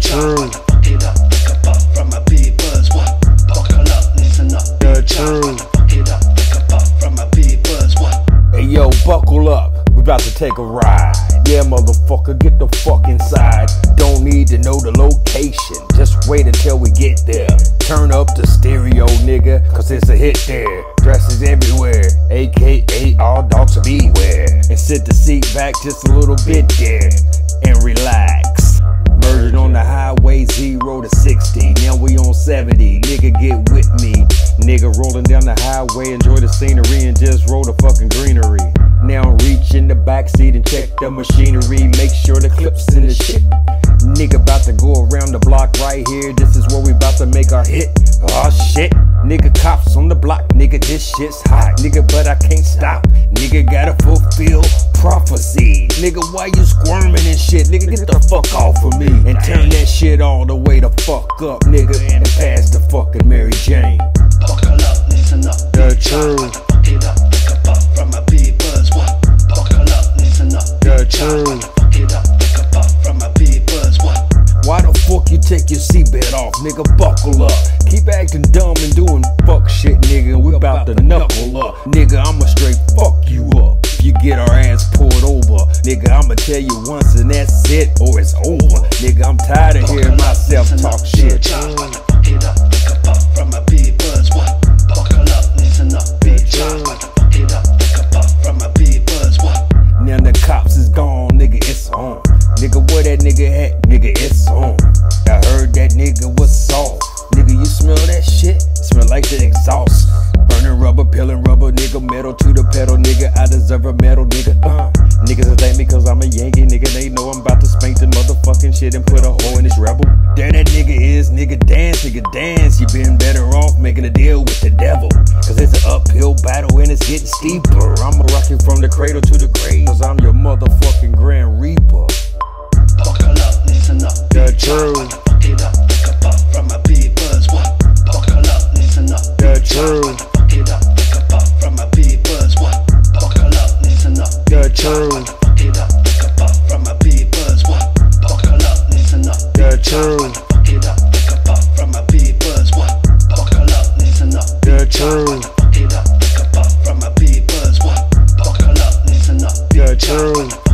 truth. Fuck it up, take a puff from a buzz. What? Buckle up, listen up. The truth. Fuck it up, take a puff from a buzz. What? Hey yo, buckle up, we about to take a ride. Yeah, motherfucker, get the fuck inside. Don't need to know the location, just wait until we get there. Turn up the stereo, nigga, cause it's a hit there. Dresses everywhere, aka all dogs beware. And sit the seat back just a little bit there, and relax. Merging on the highway 0 to 60, now we on 70, nigga get with me. Nigga rolling down the highway, enjoy the scenery and just roll the fucking greenery. Now reach in the backseat and check the machinery, make sure the clips in the shit. Nigga about to go around the block right here, this is where we about to make our hit. Oh shit, nigga cops on the block, nigga this shit's hot. Nigga but I can't stop, nigga gotta fulfill prophecy. Nigga why you squirming and shit, nigga get the fuck off of me. And turn that shit all the way the fuck up, nigga, and pass the fucking Mary Jane. Buckle up, listen up. The truth. Fuck it up, take a puff from a buzz. What? Buckle up, listen up. The truth. Fuck it up, take a puff from a buzz. What? Why the fuck you take your seatbelt off, nigga? Buckle up. Keep acting dumb and doing fuck shit, nigga. We about to knuckle up. Nigga, I'ma straight fuck you up. If you get our ass pulled over, nigga, I'ma tell you once and that's it, or it's over. Nigga, I'm tired of hearing myself talk shit. Fuck it up, take a puff from a buzz. What? Buckle up, listen up. Fuck it up, take a puff from a buzz. What? Now the cops is gone, nigga, it's on. Nigga, where that nigga at? Nigga, it's on. I heard that nigga was soft. Nigga, you smell that shit? It smell like the exhaust. Burning rubber, peeling rubber, nigga, metal to the pedal, nigga, I deserve a medal, nigga, Niggas will thank me cause I'm a Yankee, nigga, they know I'm about to spank the motherfucking shit and put a hole in this rebel. There that nigga is, nigga, dance, you been better off making a deal with the devil. Cause it's an uphill battle and it's getting steeper. I'ma rock you from the cradle to the grave, cause I'm your motherfucking Grand Reaper. Buckle up, listen up. The truth. Fuck it up, take a puff from a buzz. What? Buckle up, listen up. The truth. Fuck it up, take a puff from a buzz. What? Buckle up, listen up. The truth. Fuck it up, take a puff from a buzz. What? Buckle up, listen up. The truth. Fuck it up, take a puff from a buzz. What? Buckle up, listen up. The truth. Fuck it up, take a puff from a buzz. What? Buckle up, listen up. The truth.